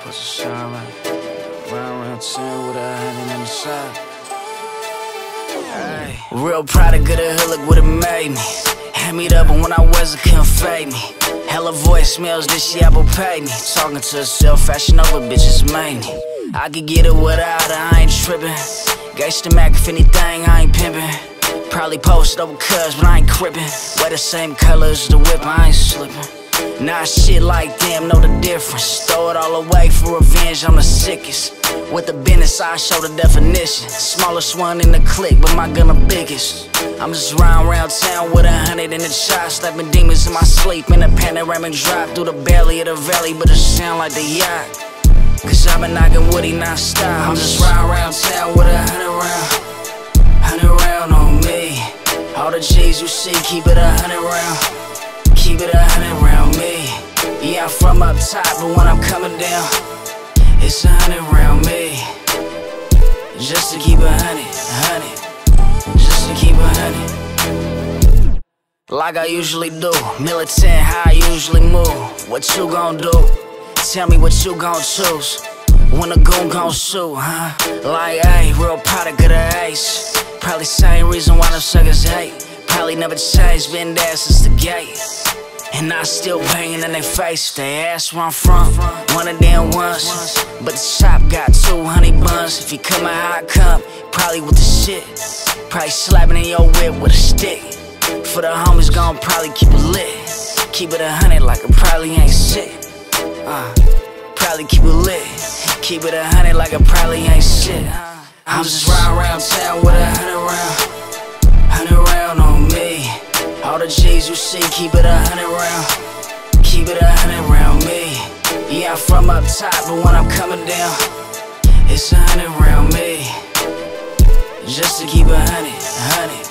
cause it sound like round 10 with a 100 on the side. Ay. Real product of the hood, look what it made me. Had me up, but when I wasn't, couldn't fade me. Hella voicemails, this shit Apple paid me. Talking to herself, fashion over bitches made me. I could get it without her, I ain't trippin'. Gangsta Mac, if anything, I ain't pimpin'. Probably posted over cuz, but I ain't crippin'. Wear the same color as the whip, I ain't slippin'. Nah, shit like them, know the difference. Throw it all away for revenge, I'm the sickest. With the business, I show the definition. Smallest one in the clique, but my gun the biggest. I'm just riding around town with 100 in the chop, slapping demons in my sleep. In a panoramic drop through the belly of the valley, but it sound like the yacht. Cause I've been knocking woody non-stop. I'm just riding around town with 100 round on me. All the G's you see, keep it 100 round. Keep it 100 round me. Yeah, I'm from up top, but when I'm coming down, it's 100 round me. Just to keep 100. Just to keep 100. Like I usually do. Militant, how I usually move. What you gon' do? Tell me what you gon' choose. When a goon gon' shoot, huh? Like, ayy, real product of the ace. Probably same reason why them suckers hate. Probably never changed, been there since the gate. And I still banging in their face. They ask where I'm from, one of them ones. But the shop got 200 buns. If you come out how I come, probably with the shit. Probably slapping in your whip with a stick. For the homies gon' probably keep it lit. Keep it 100 like it probably ain't shit. Probably keep it lit. Keep it 100 like it probably ain't shit. I'm just riding around town with 100 round on me. All the G's you see, keep it 100 round. Keep it 100 round me. Yeah, I'm from up top, but when I'm coming down, it's 100 round me. Just to keep 100.